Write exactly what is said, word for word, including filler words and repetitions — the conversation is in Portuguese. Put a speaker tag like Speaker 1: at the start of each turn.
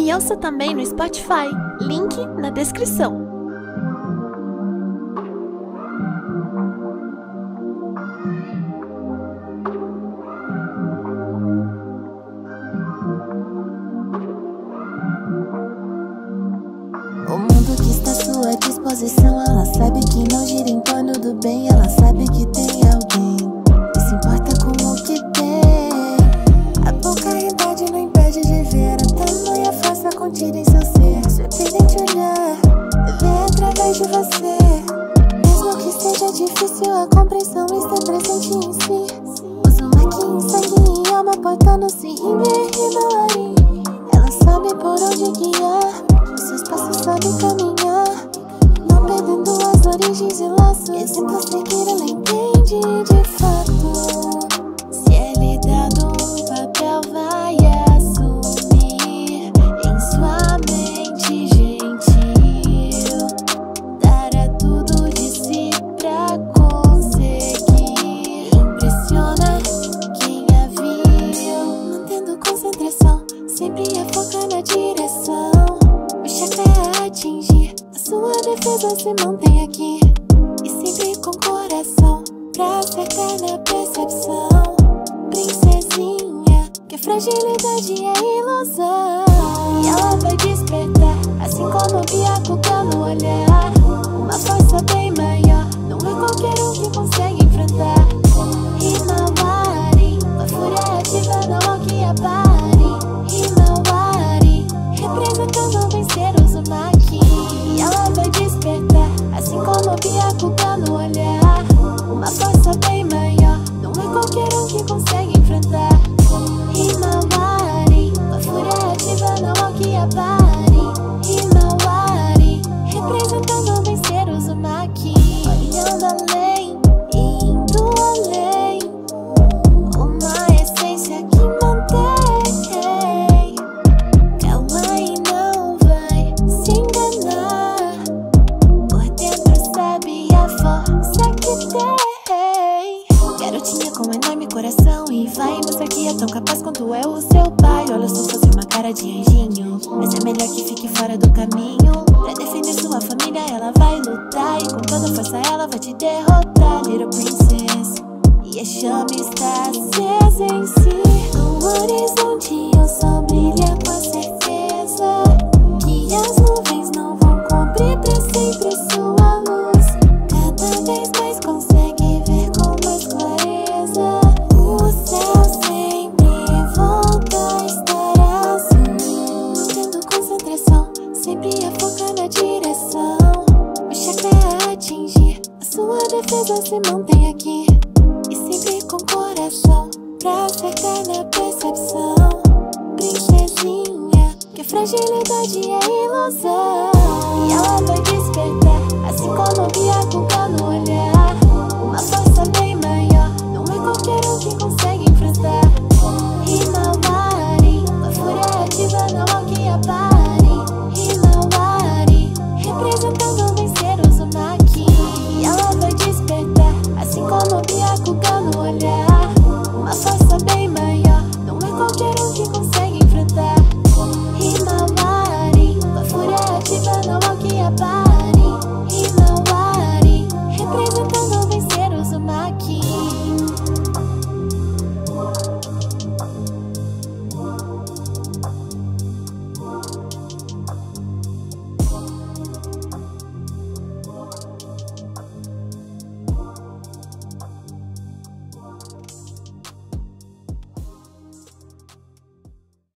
Speaker 1: Me ouça também no Spotify, link na descrição.
Speaker 2: O mundo que está à sua disposição, ela sabe que não gira em torno do bem. Ela sabe que tem alguém que se importa com o que tem. A pouca idade não impede de ver a tamanha força contida em seu ser. Surpreendente olhar, ver através de você. Mesmo que seja difícil, a compreensão está presente em si. Usa uma que em sangue e alma, portando-se em ver e não. Ela sabe por onde guiar, seus passos sabe caminhar, não perdendo as origens e laços. E tenta seguir, ela entende de fato. Se é lhe dado um papel, vai assumir em sua mente gentil. Dará tudo de si pra conseguir. Impressiona quem a viu, mantendo concentração, sempre a focar na direção. O chakra é atingir, a sua defesa se mantém aqui. E sempre com coração pra acertar na percepção. Princesinha, que a fragilidade é ilusão. E ela vai despertar, assim como o Byakugan no olhar. Uma força bem maior, não é qualquer um que consegue enfrentar. Himawari, uma fúria ativa, não há que apare. Himawari, representando vencer os Uzumaki. E ela vai despertar, assim como o Byakugan no olhar. Uma força bem maior, não é qualquer um que consegue enfrentar. Himawari, uma fúria ativa, não há que apare. Himawari, representando vencer os Uzumaki. Olhando além, indo além, uma essência que mantém. Calma e não vai se enganar, por dentro sabe a força que tem. Garotinha com enorme coração e vai mostrar que é tão capaz quanto é o seu pai. Olha só, fazer uma cara de anjinho, mas é melhor que fique fora do caminho. Pra defender sua família ela vai lutar, e com toda força ela vai te derrotar. Little Princess, e a chama está acesa em si. No horizonte o sol brilha com a certeza que as nuvens não vão cobrir pra sempre sua luz. Cada vez mais consegue ver com mais clareza. O céu sempre volta a estar azul, mantendo concentração, sempre a focar na direção. O chakra é atingir, a sua defesa se mantém aqui. E sempre com coração pra acertar na percepção. Princesinha, que a fragilidade é ilusão. E ela vai despertar, assim como o Byakugan no olhar.